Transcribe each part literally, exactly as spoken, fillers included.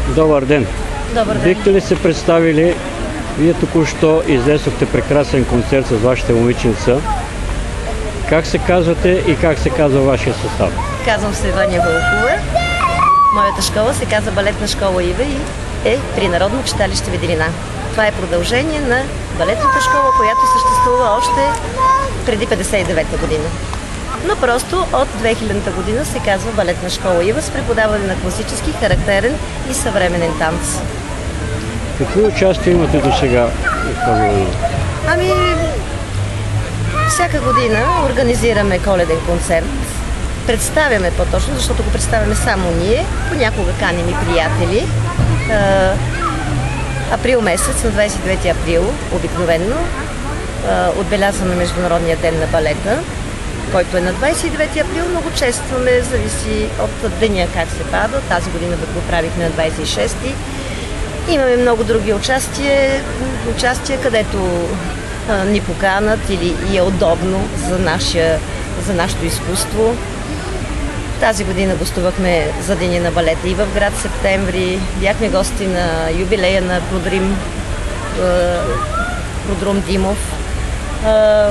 Добър ден! Добър ден! Бихте ли се представили? Вие току-що излезохте прекрасен концерт с вашите момиченца. Как се казвате и как се казва вашия състав? Казвам се Ваня Вълкова. Моята школа се казва Балетна школа Ива и е при Народно читалище Ведрина. Това е продължение на балетната школа, която съществува още преди петдесет и девета година. Но просто от две хилядната година се казва Балетна школа Ива с преподаване на класически, характерен и съвременен танц. Какви участия имате до сега в тази година? Ами, всяка година организираме коледен концерт. Представяме по-точно, защото го представяме само ние. Понякога каним и приятели. Април месец, на двадесет и девети април, обикновенно, отбелязваме Международния ден на балета, който е на двадесет и девети април. Много честваме, зависи от деня как се пада. Тази година го правихме на двадесет и шести. Имаме много други участия, участия където а, ни поканат или е удобно за, нашия, за нашето изкуство. Тази година гостувахме за Деня на балета и в град Септември. Бяхме гости на юбилея на Продрим, Продрум Димов. А,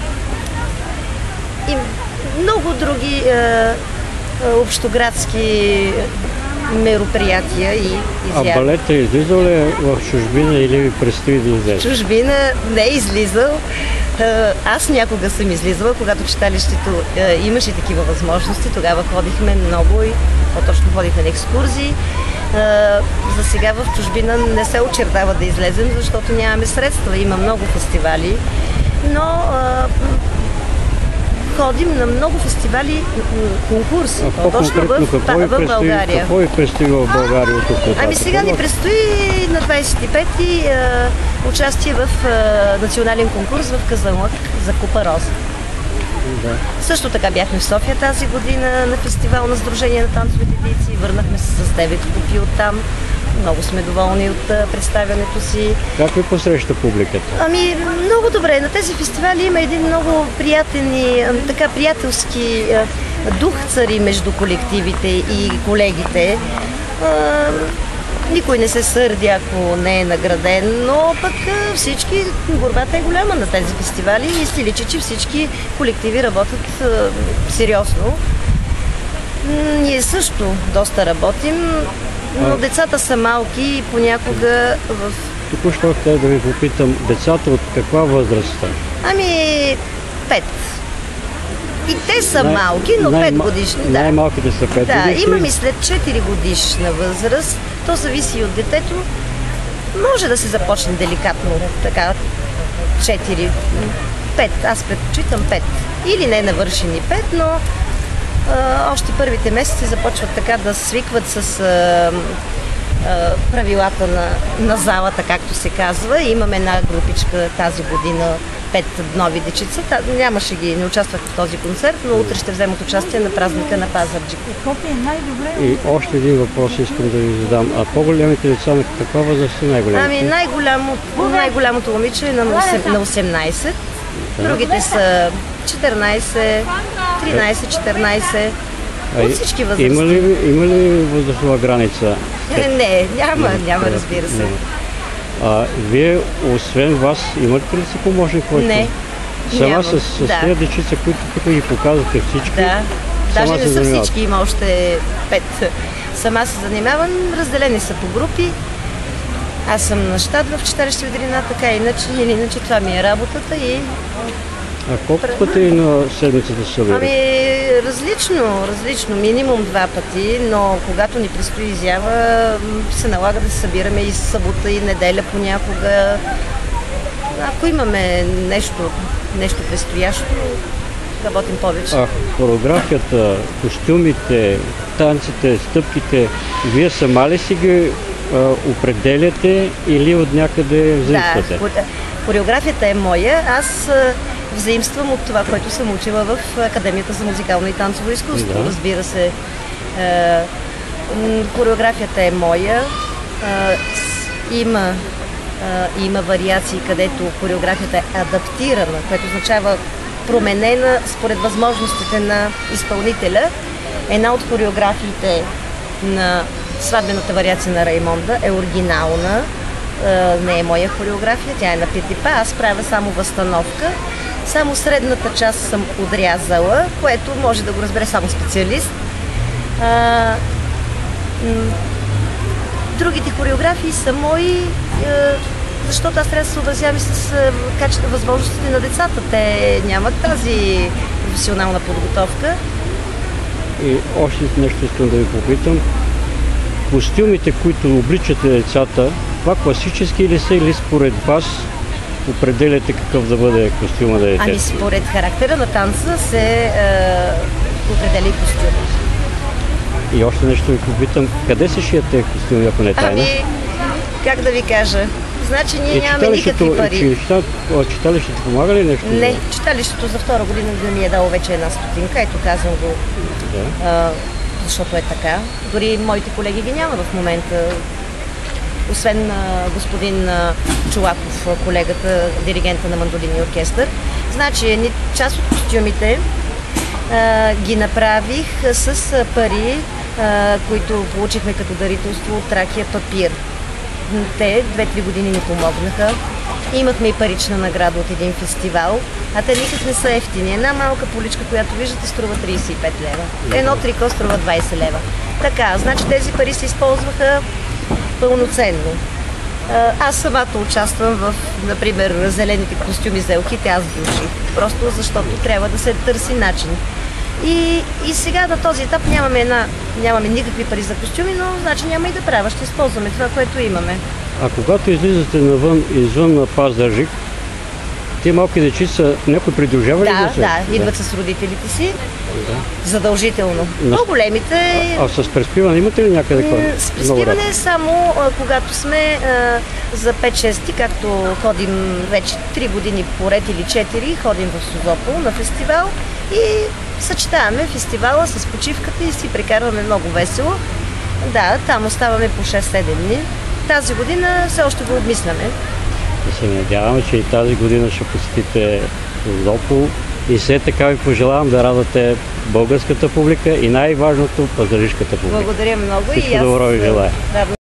и много други а, общоградски мероприятия и изяви. А балета излизал ли в чужбина или ви предстои да излезе? Чужбина не е излизал. Аз някога съм излизала, когато читалището имаше такива възможности. Тогава ходихме много и по-точно ходихме на екскурзии. За сега в чужбина не се очертава да излезем, защото нямаме средства. Има много фестивали, но ходим на много фестивали, конкурси, точно в, в България. Какво ви предстои в България от тук? Ами сега ни предстои на двадесет и пети участие в а, национален конкурс в Казанлък за Купа Роза. Да. Също така бяхме в София тази година на фестивал на Сдружение на танцовите дейци. Върнахме се с девет купи оттам. Много сме доволни от представянето си. Как ви посреща публиката? Ами, много добре. На тези фестивали има един много приятен и така приятелски дух цари между колективите и колегите. Никой не се сърди, ако не е награден, но пък всички, борбата е голяма на тези фестивали и се личи, че всички колективи работят сериозно. Ние също доста работим. Но децата са малки и понякога в... Току-що хотях да ви попитам, децата от каква възраст са? Ами, пет. И те са най- малки, но най- пет годишни. Да. Най-малките са пет да, годишни? имам и след четири годишна възраст. То зависи и от детето. Може да се започне деликатно, така, четири, пет. Аз предпочитам пет. Или не навършени пет, но Uh, още първите месеци започват така да свикват с uh, uh, правилата на, на залата, както се казва. Имаме една групичка тази година, пет нови дечица. Та, нямаше ги, не участваха в този концерт, но утре ще вземат участие на празника на Пазарджик. И още един въпрос искам да ви задам. А по-големите деца на каква възраст са най-големите? Ами най-голямо, най-голямото момиче е на осемнайсет. Другите са четиринайсет, тринайсет, четиринайсет, от всички възрасти. Има ли, има ли възрастова граница? Не, не, няма, няма, разбира се. А вие, освен вас, имате ли си помощник? Който... Не, Сама нямам. с, с да. тези дечица, които тук ги показвате всички? Да, даже не са занимават. всички, има още пет. Сама се занимавам, разделени са по групи. Аз съм на щат в читалище Ведрина, така иначе, или иначе това ми е работата и... А колко пъти на седмицата се събират? Ами, различно, различно, минимум два пъти, но когато ни предстои изява, се налага да се събираме и събота, и неделя понякога. Ако имаме нещо, нещо предстоящо, работим повече. А хореографията, костюмите, танците, стъпките, вие сама ли си ги а, определяте или от някъде взаимствате? Да, хореографията е моя. Аз взаимствам от това, което съм учила в Академията за музикално и танцово изкуство. Да. Разбира се, е, хореографията е моя. Е, има, е, има вариации, където хореографията е адаптирана, което означава променена според възможностите на изпълнителя. Една от хореографиите на Сватбената вариация на Раймонда е оригинална, не е моя хореография, тя е на Петипа, аз правя само възстановка. Само средната част съм отрязала, което може да го разбере само специалист. А, другите хореографии са мои, защото аз трябва да се съобразявам и с качество, възможностите на децата. Те нямат тази професионална подготовка. И още нещо искам да ви попитам. Костюмите, които обличате децата, това класически ли са или според вас определяте какъв да бъде костюма на детето? Ами според характера на танца се е, определя и костюма. И още нещо ви попитам, къде се шият тези костюми, ако не тайна? Ами, как да ви кажа? Значи ние и нямаме никакви пари. Читалището помага ли нещо? Не, читалището за втора година да ми е дало вече една стотинка, ето казвам го, да. а, защото е така. Дори моите колеги ги няма в момента. Освен а, господин а, Чолаков, колегата, диригента на мандолини оркестър. Значи, част от костюмите а, ги направих с а, пари, а, които получихме като дарителство от Тракия Папир. Те две-три години ни помогнаха. Имахме и парична награда от един фестивал, а те никак не са ефтини. Една малка поличка, която виждате, струва трийсет и пет лева. Едно трико струва двайсет лева. Така, значи тези пари се използваха пълноценно. Аз самата участвам в, например, зелените костюми за елхите, аз ги уших. Просто защото трябва да се търси начин. И, и сега на този етап нямаме, една, нямаме никакви пари за костюми, но значи няма и да правя. Ще използваме това, което имаме. А когато излизате навън, извън на Пазарджик, те малки дечица, някой придружава ли да, да се? Да, идват да. С родителите си. Да. Задължително. На... По-големите... А, а с преспиване имате ли някъде? М- с преспиване е само а, когато сме а, за пет-шест, както ходим вече три години поред или четири, ходим в Созопол на фестивал и съчетаваме фестивала с почивката и си прекарваме много весело. Да, там оставаме по шест-седем дни. Тази година все още го обмисляме. И се надяваме, че и тази година ще посетите Созопол и все така ви пожелавам да радвате българската публика и най-важното пазарджишката публика. Благодаря много. Всичко и аз... добро ви желая. Да,